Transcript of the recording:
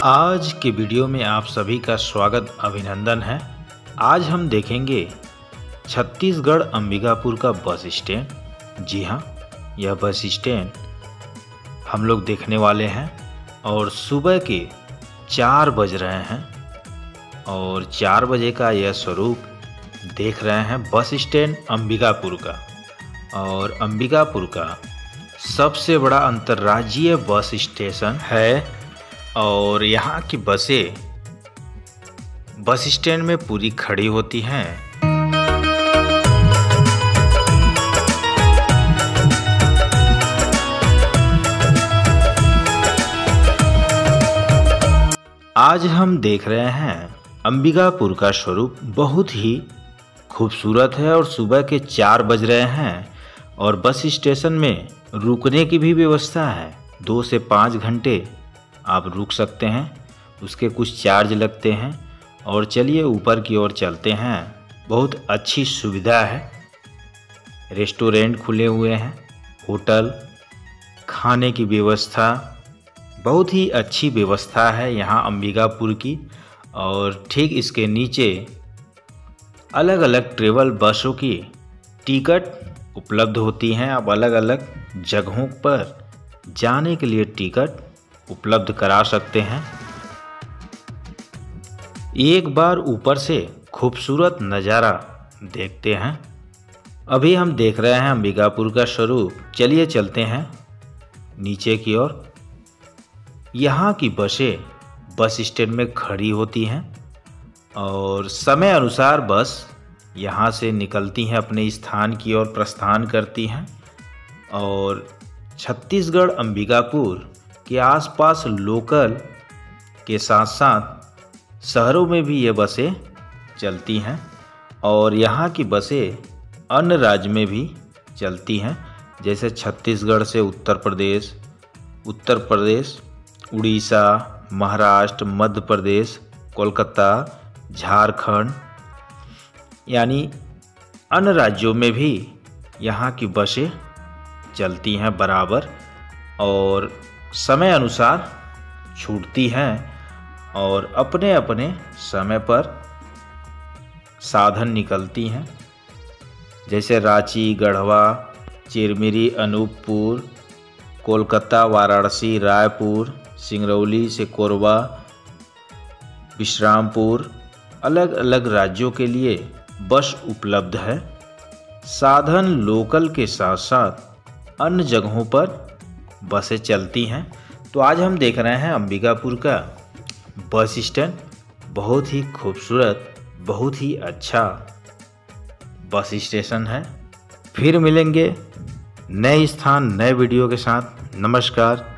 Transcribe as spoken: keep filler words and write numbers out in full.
आज के वीडियो में आप सभी का स्वागत अभिनंदन है। आज हम देखेंगे छत्तीसगढ़ अंबिकापुर का बस स्टैंड। जी हाँ, यह बस स्टैंड हम लोग देखने वाले हैं और सुबह के चार बज रहे हैं और चार बजे का यह स्वरूप देख रहे हैं बस स्टैंड अंबिकापुर का। और अंबिकापुर का सबसे बड़ा अंतर्राज्यीय बस स्टेशन है और यहाँ की बसें बस स्टैंड में पूरी खड़ी होती हैं। आज हम देख रहे हैं अंबिकापुर का स्वरूप बहुत ही खूबसूरत है और सुबह के चार बज रहे हैं और बस स्टेशन में रुकने की भी व्यवस्था है। दो से पाँच घंटे आप रुक सकते हैं, उसके कुछ चार्ज लगते हैं। और चलिए ऊपर की ओर चलते हैं। बहुत अच्छी सुविधा है, रेस्टोरेंट खुले हुए हैं, होटल, खाने की व्यवस्था, बहुत ही अच्छी व्यवस्था है यहाँ अंबिकापुर की। और ठीक इसके नीचे अलग अलग ट्रेवल बसों की टिकट उपलब्ध होती हैं। आप अलग अलग जगहों पर जाने के लिए टिकट उपलब्ध करा सकते हैं। एक बार ऊपर से खूबसूरत नज़ारा देखते हैं। अभी हम देख रहे हैं अंबिकापुर का स्वरूप। चलिए चलते हैं नीचे की ओर। यहाँ की बसें बस स्टैंड में खड़ी होती हैं और समय अनुसार बस यहाँ से निकलती हैं, अपने स्थान की ओर प्रस्थान करती हैं। और छत्तीसगढ़ अंबिकापुर के आसपास लोकल के साथ साथ शहरों में भी ये बसें चलती हैं और यहाँ की बसें अन्य राज्य में भी चलती हैं, जैसे छत्तीसगढ़ से उत्तर प्रदेश, उत्तर प्रदेश, उड़ीसा, महाराष्ट्र, मध्य प्रदेश, कोलकाता, झारखंड, यानी अन्य राज्यों में भी यहाँ की बसें चलती हैं बराबर और समय अनुसार छूटती हैं और अपने अपने समय पर साधन निकलती हैं, जैसे रांची, गढ़वा, चिरमिरी, अनूपपुर, कोलकाता, वाराणसी, रायपुर, सिंगरौली से कोरबा, विश्रामपुर। अलग अलग राज्यों के लिए बस उपलब्ध है। साधन लोकल के साथ साथ अन्य जगहों पर बसें चलती हैं। तो आज हम देख रहे हैं अंबिकापुर का बस स्टैंड। बहुत ही खूबसूरत, बहुत ही अच्छा बस स्टेशन है। फिर मिलेंगे नए स्थान, नए वीडियो के साथ। नमस्कार।